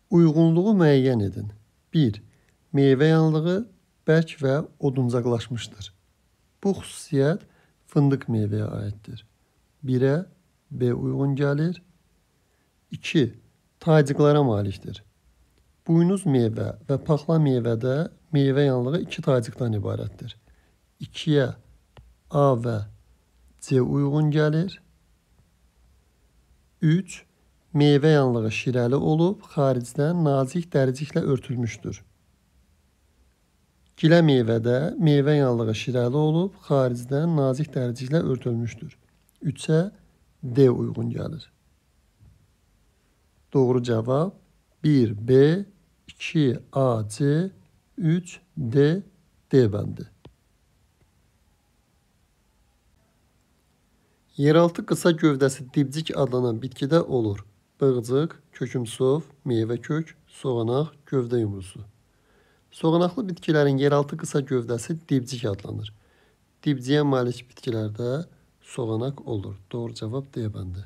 Uyğunluğu müəyyən edin. 1. Meyvə yanlığı bərk və oduncaqlaşmışdır. Bu xüsusiyyət fındıq meyvəyə aiddir. 1-ə B uyğun gəlir. 2. Taycıqlara malikdir. Buynuz meyvə və paxla meyvədə meyvə yanlığı 2 taycıqdan ibarətdir. 2-yə A və C uyğun gəlir. 3. Meyvə yanlığı şirəli olub, xaricdən nazik dəriciklə örtülmüşdür. Gilə meyvədə meyvə yanlığı şirəli olub, xaricdən nazik dəriciklə örtülmüşdür. 3-ə D uyğun gəlir. Doğru cavab 1B, 2AC, 3D, D bəndi. Yeraltı qısa gövdəsi dibcik adlanan bitkidə olur. Bığcıq, kökümsov, meyvə kök, soğanaq, gövdə yumrusu. Soğanaqlı bitkilərin yeraltı qısa gövdəsi dibcik adlanır. Dibciyə malik bitkilərdə soğanaq olur. Doğru cavab D bəndi.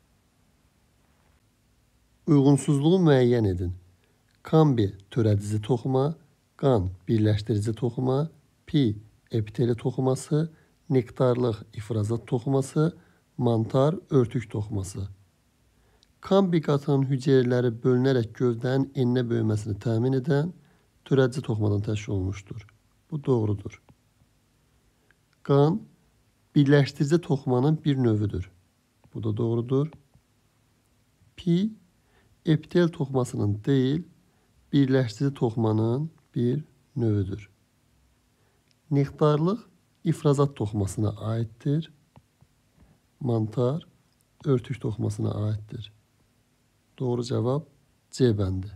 Uyğunsuzluğu müəyyən edin. Kambi törədici toxuma, qan birləşdirici toxuma, pi epiteli toxuması, nektarlıq ifrazat toxuması, mantar örtük toxuması. Kambi qatının hüceyrələri bölünərək gövdənin eninə böyüməsini təmin edən törədici toxumadan təşkil olunmuşdur. Bu doğrudur. Qan birləşdirici toxumanın bir növüdür. Bu da doğrudur. Pi epitel toxumasının deyil, birləşdirici toxumanın bir növüdür. Nektarlıq ifrazat toxumasına aiddir. Mantar örtük toxumasına aiddir. Doğru cavab C bəndi.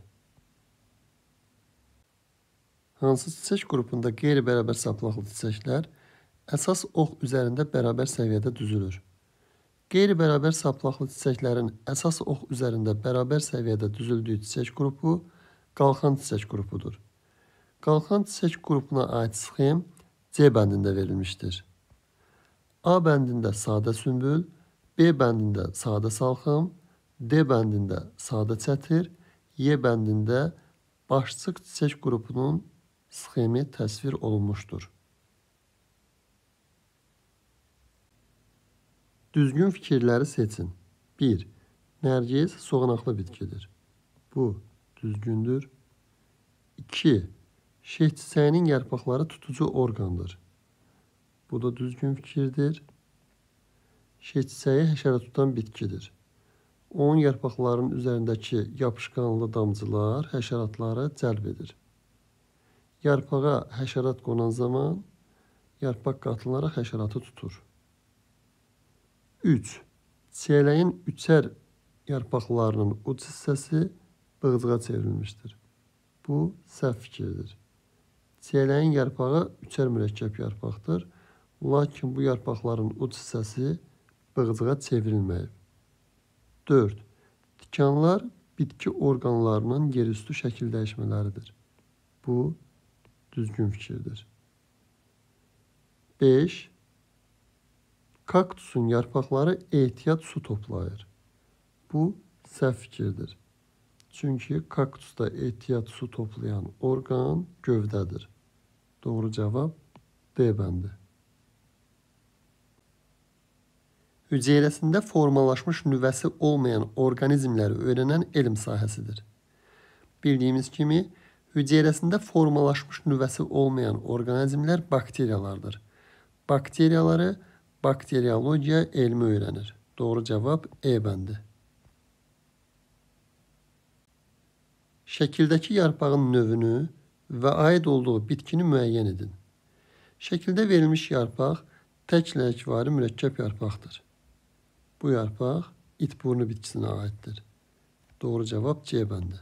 Hansı çiçək qrupunda qeyri-bərabər saplaqlı çiçəklər əsas ox üzərində bərabər səviyyədə düzülür? Qeyri-bərabər saplaqlı çiçəklərin əsas ox üzərində bərabər səviyyədə düzüldüyü çiçək qrupu qalxan çiçək qrupudur. Qalxan çiçək qrupuna aid sxem C bəndində verilmişdir. A bəndində sadə sümbül, B bəndində sadə salxım, D bəndində sadə çətir, Y bəndində başçıq çiçək qrupunun sxemi təsvir olunmuşdur. Düzgün fikirləri seçin. 1. Nərgiz soğanaqlı bitkidir. Bu düzgündür. 2. Şeh çiçəyinin yarpaqları tutucu orqandır. Bu da düzgün fikirdir. Şeh çiçəyi həşərat tutan bitkidir. Onun yarpaqlarının üzərindəki yapışqanlı damcılar həşəratları cəlb edir. Yarpağa həşərat qonan zaman yarpaq qatınlaraq həşəratı tutur. 3. Çiyələyin üçər yarpaqlarının uc hissəsi bığcığa çevrilmişdir. Bu səhv fikirdir. Çiyələyin yarpağı üçər mürəkkəb yarpaqdır. Lakin bu yarpaqların uc hissəsi bığcığa çevrilməyib. 4. Tikanlar bitki orqanlarının yerüstü şəkil dəyişmələridir. Bu düzgün fikirdir. 5. Kaktusun yarpaqları ehtiyat su toplayır. Bu səhv fikirdir. Çünki kaktusda ehtiyat su toplayan orqan gövdədir. Doğru cavab D bəndi. Hüceyrəsində formalaşmış nüvəsi olmayan orqanizmləri öyrənən elm sahəsidir. Bildiyimiz kimi, hüceyrəsində formalaşmış nüvəsi olmayan orqanizmlər bakteriyalardır. Bakteriyaları bakteriologiya elmi öyrənir. Doğru cavab E bəndi. Şəkildəki yarpağın növünü və aid olduğu bitkini müəyyən edin. Şəkildə verilmiş yarpaq tək ləkvari mürəkkəb yarpaqdır. Bu yarpaq itburnu bitkisinə aiddir. Doğru cavab C bəndi.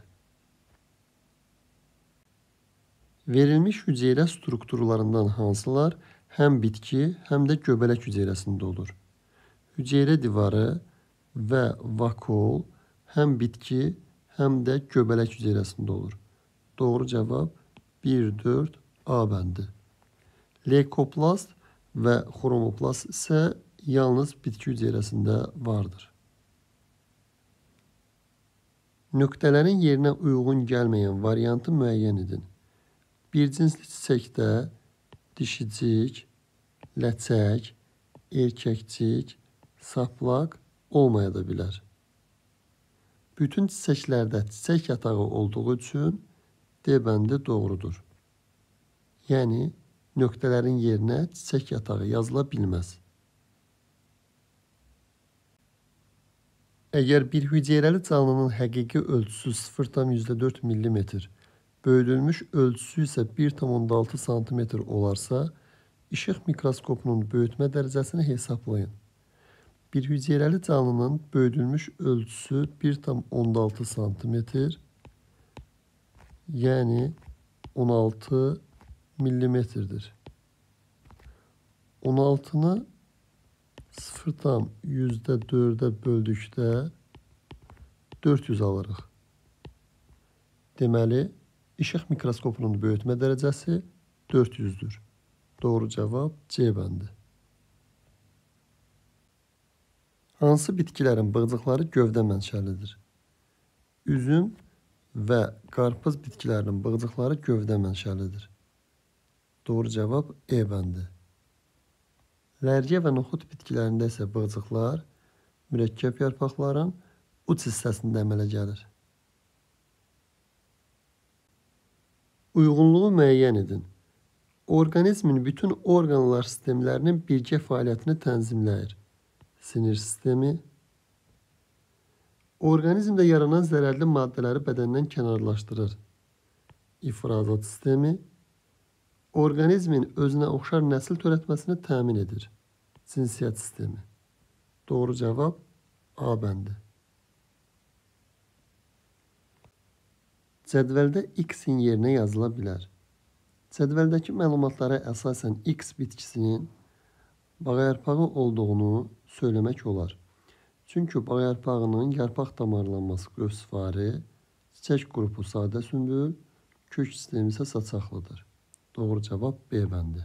Verilmiş hüceyrə strukturlarından hansılar həm bitki, həm də göbələk hüceyrəsində olur? Hüceyrə divarı və vakuol həm bitki, həm də göbələk hüceyrəsində olur. Doğru cavab 1-4 A bəndi. Leykoplast və xromoplast isə yalnız bitki hüceyrəsində vardır. Nöqtələrin yerinə uyğun gəlməyən variantı müəyyən edin. Bir cinsli çiçəkdə dişicik, ləçək, erkəkcik, saplaq olmaya da bilər. Bütün çiçəklərdə çiçək yatağı olduğu üçün D bəndi doğrudur. Yəni, nöqtələrin yerinə çiçək yatağı yazıla bilməz. Əgər bir hüceyrəli canlının həqiqi ölçüsü 0,4 mm, böyüdülmüş ölçüsü isə 1,6 cm olarsa, işıq mikroskopunun böyütmə dərəcəsini hesablayın. Bir hüceyrəli canlının böyüdülmüş ölçüsü 1,6 cm, yəni 16 millimetrdir. 16'nı 0,4'e böldükdə 400 alırıq. Deməli, işıq mikroskopunun böyütmə dərəcəsi 400'dür. Doğru cavab C bəndi. Hansı bitkilərin bığcıqları gövdə mənşəlidir? Üzüm və qarpız bitkilərinin bığcıqları gövdə mənşəlidir. Doğru cavab E bəndi. Lərgə və noxud bitkilərində isə bığcıqlar mürəkkəb yarpaqların uç hissəsində əmələ gəlir. Uyğunluğu müəyyən edin. Orqanizmin bütün orqanlar sistemlərinin birgə fəaliyyətini tənzimləyir. Sinir sistemi. Orqanizmdə yaranan zərərli maddələri bədəndən kənarlaşdırır. İfrazat sistemi. Orqanizmin özünə oxşar nəsil törətməsini təmin edir. Cinsiyyət sistemi. Doğru cavab A bəndi. Cədvəldə X-in yerinə yazıla bilər. Cədvəldəki məlumatlara əsasən X bitkisinin bağyarpağı olduğunu söyləmək olar. Çünki bağyarpağının yarpaq damarlanması qövsvarı, çiçək qrupu sadə sümbül, kök sistemi isə saçaqlıdır. Doğru cavab B bəndi.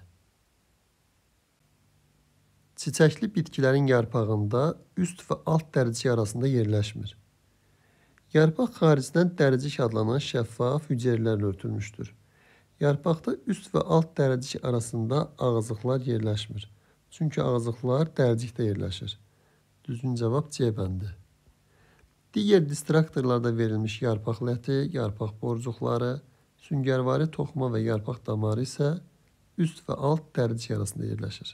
Çiçəkli bitkilərin yarpağında üst və alt dəricik arasında yerləşmir. Yarpaq xaricdən dəricik adlanan şəffaf hüceyrələrlə örtülmüşdür. Yarpaqda üst və alt dəricik arasında ağızlıqlar yerləşmir. Çünki ağızlıqlar dəricikdə yerləşir. Düzgün cavab C bəndi. Digər distraktorlarda verilmiş yarpaq ləti, yarpaq borcuqları, süngərvari toxuma və yarpaq damarı isə üst və alt dəricik arasında yerləşir.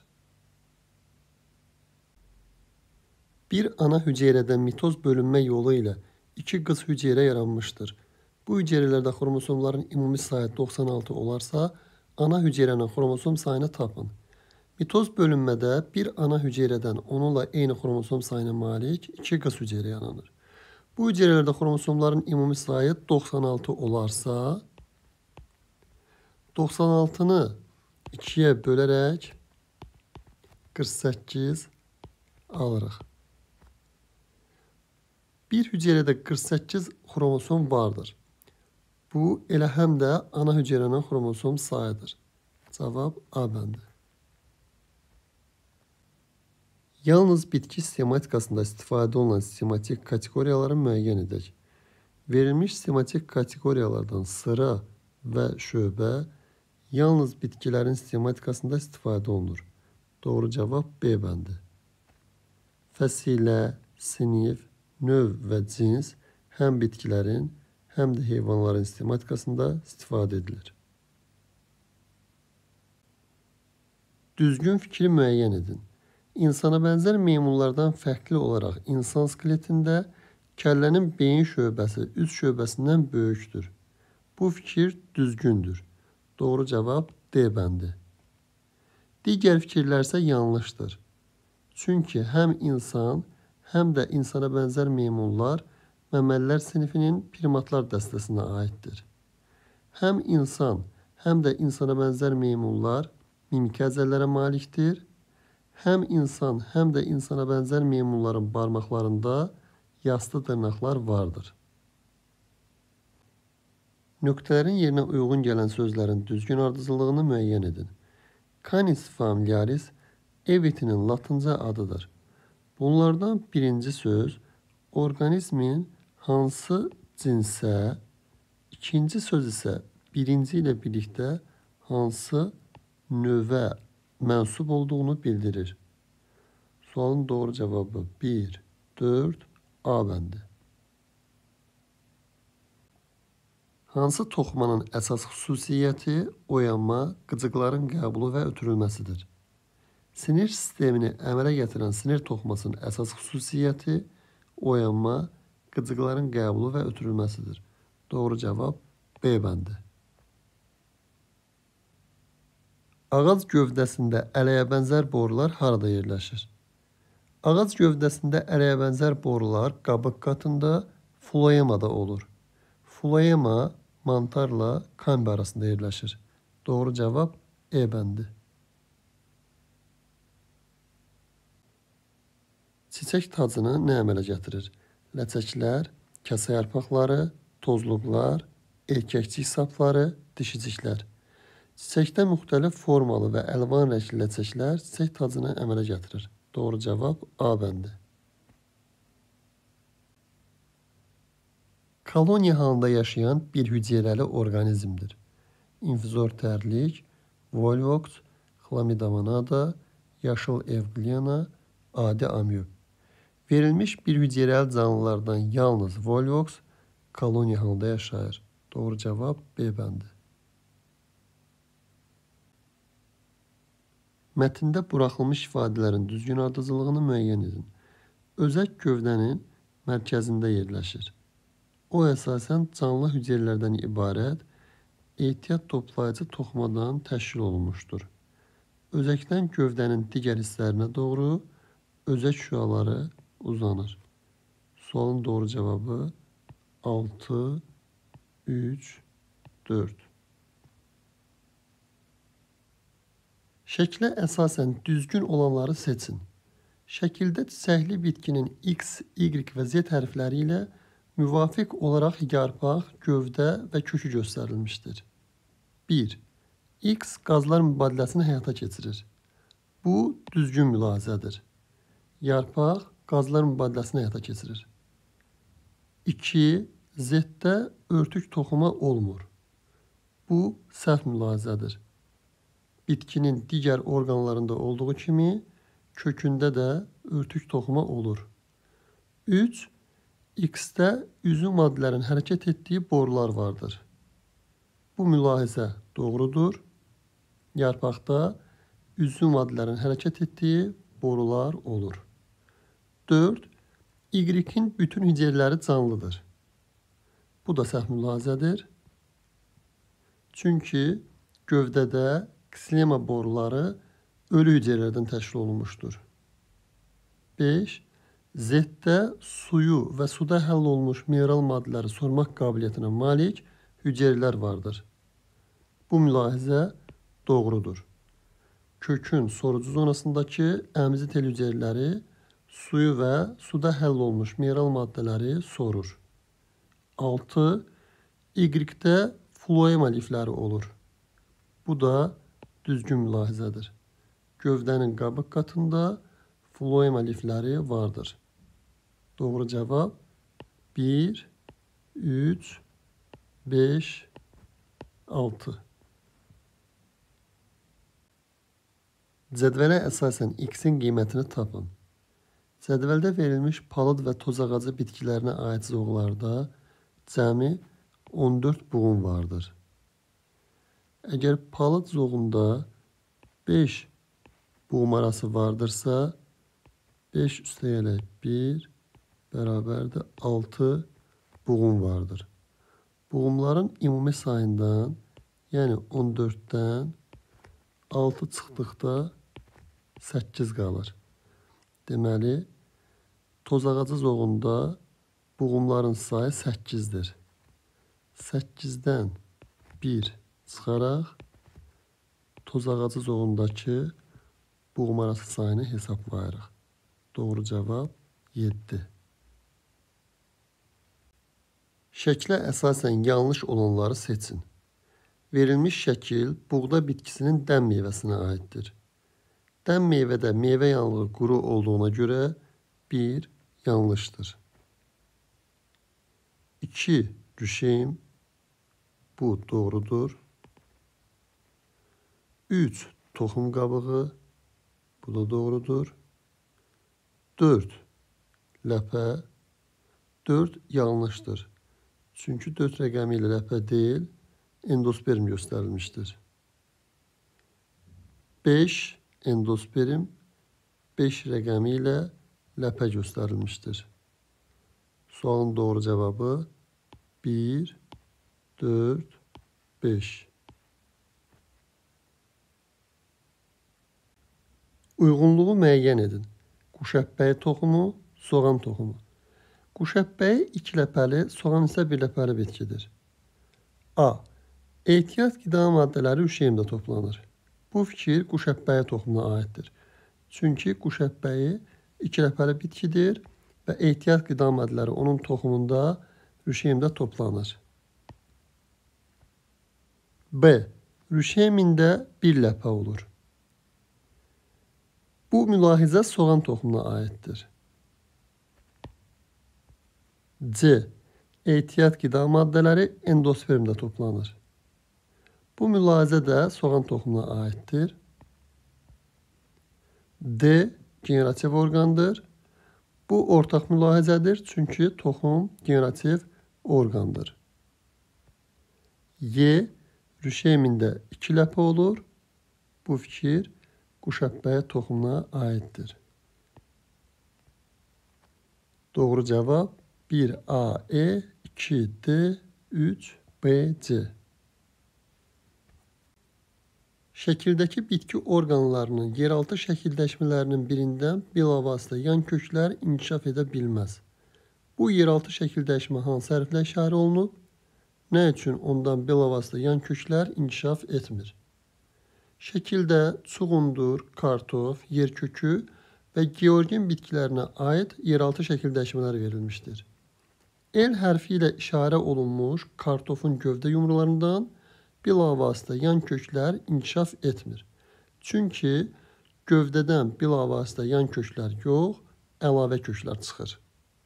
Bir ana hüceyrədə mitoz bölünmə yolu ilə 2 qız hüceyrə yaranmışdır. Bu hüceyrələrdə xromosomların ümumi sayı 96 olarsa, ana hüceyrənin xromosom sayını tapın. Mitoz bölünmədə bir ana hüceyrədən onunla eyni xromosom sayına malik 2 qız hüceyrə yaranır. Bu hüceyrələrdə xromosomların ümumi sayı 96 olarsa, 96'nı 2'ye bölərək 48 alırıq. Bir hüceyrədə 48 xromosom vardır. Bu, elə həm də ana hüceyrənin xromosom sayıdır. Cavab A bəndi. Yalnız bitki sistematikasında istifadə olunan sistematik kateqoriyaları müəyyən edək. Verilmiş sistematik kateqoriyalardan sıra və şöbə yalnız bitkilərin sistematikasında istifadə olunur. Doğru cavab B bəndi. Fəsilə, sinif, növ və cins həm bitkilərin, həm də heyvanların sistematikasında istifadə edilir. Düzgün fikri müəyyən edin. İnsana bənzər meymunlardan fərqli olaraq insan skeletində kəllənin beyin şöbəsi üst şöbəsindən böyükdür. Bu fikir düzgündür. Doğru cavab D bəndi. Digər fikirlər isə yanlışdır. Çünki həm insan, həm də insana bənzər meymunlar məməlilər sinifinin primatlar dəstəsinə aiddir. Həm insan, həm də insana bənzər meymunlar mimik əzələlərə malikdir. Həm insan, həm də insana bənzər meymunların barmaqlarında yastı dırnaqlar vardır. Nöqtələrin yerinə uyğun gələn sözlərin düzgün ardıcıllığını müəyyən edin. Canis familiaris ev itinin latınca adıdır. Bunlardan birinci söz orqanizmin hansı cinsə, ikinci söz isə birinci ilə birlikdə hansı növə mənsub olduğunu bildirir. Sualın doğru cevabı 1, 4, A bəndi. Hansı toxumanın əsas xüsusiyyəti oyanma, qıcıqların qəbulu və ötürülməsidir? Sinir sistemini əmələ gətirən sinir toxumasının əsas xüsusiyyəti oyanma, qıcıqların qəbulu və ötürülməsidir. Doğru cavab B bəndi. Ağac gövdəsində ələyə bənzər borular harada yerləşir? Ağac gövdəsində ələyə bənzər borular qabıq qatında floemada olur. Floema mantarla kambi arasında yerləşir. Doğru cavab E bəndi. Çiçək tacını nə əmələ gətirir? Ləçəklər, kəsə yarpaqları, tozluqlar, erkəkcik sapları, dişiciklər. Çiçəkdə müxtəlif formalı və əlvan rəngli ləçəklər çiçək tacını əmələ gətirir. Doğru cavab A bəndi. Koloniya halında yaşayan bir hüceyrəli orqanizmdir. İnfizor tərlik, volvox, Chlamydia monada, yaşıl evglena, adi amyob. Verilmiş bir hüceyrəli canlılardan yalnız volvox koloniya halında yaşayır. Doğru cavab B bəndi. Mətndə buraxılmış ifadələrin düzgün ardıcıllığını müəyyən edin. Özək gövdənin mərkəzində yerləşir. O əsasən canlı hüceyrələrdən ibarət ehtiyat toplayıcı toxumadan təşkil olunmuşdur. Özəkdən gövdənin digər hisslərinə doğru özək şüaları uzanır. Sualın doğru cavabı 6, 3, 4. Şəklə əsasən düzgün olanları seçin. Şəkildə çiçəkli bitkinin X, Y və Z hərfləri ilə müvafiq olaraq yarpaq, gövdə və kökü göstərilmişdir. 1. X qazlar mübadiləsini həyata keçirir. Bu düzgün mülahizədir. Yarpaq qazlar mübadiləsini həyata keçirir. 2. Z-də örtük toxuma olmur. Bu səhv mülahizədir. Bitkinin digər orqanlarında olduğu kimi kökündə də örtük toxuma olur. 3. X-də üzü maddələrin hərəkət etdiyi borular vardır. Bu mülahizə doğrudur. Yarpaqda üzü maddələrin hərəkət etdiyi borular olur. 4. Y-in bütün hüceyrələri canlıdır. Bu da səhv mülahizədir. Çünki gövdədə ksilema boruları ölü hüceyrələrdən təşkil olunmuşdur. 5. Z-də suyu və suda həll olmuş mineral maddələri sormaq qabiliyyətinə malik hüceyrələr vardır. Bu mülahizə doğrudur. Kökün sorucu zonasındakı əmizi tel hüceyrələri suyu və suda həll olmuş mineral maddələri sorur. 6. Y-də floema lifləri olur. Bu da düzgün mülahizədir. Gövdənin qabıq qatında floema lifləri vardır. Doğru cavab 1, 3, 5, 6. Cədvələ əsasən X-in qiymətini tapın. Cədvəldə verilmiş palıd və toz ağacı bitkilərinə aid zoğlarda cəmi 14 buğum vardır. Əgər palıd zoğunda 5 buğum arası vardırsa, 5 üstəyələk 1 bərabərdir 6 buğum vardır. Buğumların ümumi sayından, yəni 14-dən 6 çıxdıqda 8 qalır. Deməli, toz ağacı zoğunda buğumların sayı 8-dir. 8-dən 1 çıxaraq toz ağacı zoğundakı buğum arası sayını hesablayırıq. Doğru cavab 7. Şəklə əsasən yanlış olanları seçin. Verilmiş şəkil buğda bitkisinin dən meyvəsinə aiddir. Dən meyvədə meyvə yanlığı quru olduğuna görə 1 yanlışdır. 2 rüşeym. Bu doğrudur. 3 toxum qabığı. Bu da doğrudur. 4 ləpə. 4 yanlışdır. Çünki 4 rəqəmi ilə ləpə deyil, endosperm göstərilmişdir. 5 endosperm 5 rəqəmi ilə ləpə göstərilmişdir. Sualın doğru cevabı 1, 4, 5. Uyğunluğu müəyyən edin. Quşəbpəyi toxumu, soğan toxumu. Quşəbpəyi iki ləpəli, soğan isə bir ləpəli bitkidir. A. Ehtiyat qida maddələri üşüyümdə toplanır. Bu fikir quşəbpəyi toxumuna aiddir. Çünki quşəbpəyi iki ləpəli bitkidir və ehtiyat qida maddələri onun toxumunda rüşeymdə toplanır. B. Rüşeymində bir ləpə olur. Bu mülahizə soğan toxumuna aiddir. C. Ehtiyat qida maddələri endospermdə toplanır. Bu mülahizə də soğan toxumuna aiddir. D. Generativ orqandır. Bu ortaq mülahizədir, çünki toxum generativ orqandır. Y. Rüşeymində iki ləpə olur. Bu fikir quşəbpəyi toxumuna aiddir. Doğru cevap 1A, E, 2D, 3B, C. Şəkildəki bitki orqanlarının yeraltı şəkilləşmələrinin birindən bilavasitə yan köklər inkişaf edə bilməz. Bu yeraltı şəkilləşmə hansı hərflə işarə olunub? Nə üçün ondan bilavasitə yan köklər inkişaf etmir? Şəkildə çuğundur, kartof, yerkökü və georgin bitkilərinə aid yeraltı şəkilləşmələr verilmişdir. El hərfi ilə işarə olunmuş kartofun gövdə yumrularından bilavasitə yan köklər inkişaf etmir. Çünki gövdədən bilavasitə yan köklər yox, əlavə köklər çıxır.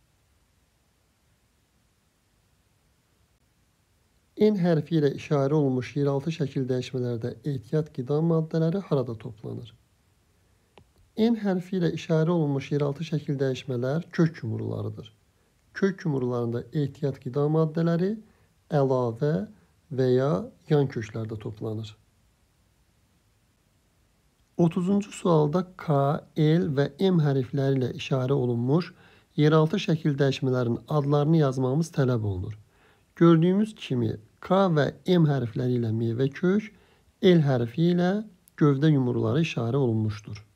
N hərfi ilə işarə olunmuş yeraltı şəkil dəyişmələrdə ehtiyat qida maddələri harada toplanır? N hərfi ilə işarə olunmuş yeraltı şəkil dəyişmələr kök yumrularıdır. Kök yumrularında ehtiyat qida maddələri əlavə və ya yan köklərdə toplanır. 30-cu sualda K, L və M hərfləri ilə işarə olunmuş yeraltı şəkil dəyişmələrin adlarını yazmamız tələb olunur. Gördüyümüz kimi K və M hərfləri ilə meyvə kök, L hərfi ilə gövdə yumruları işarə olunmuşdur.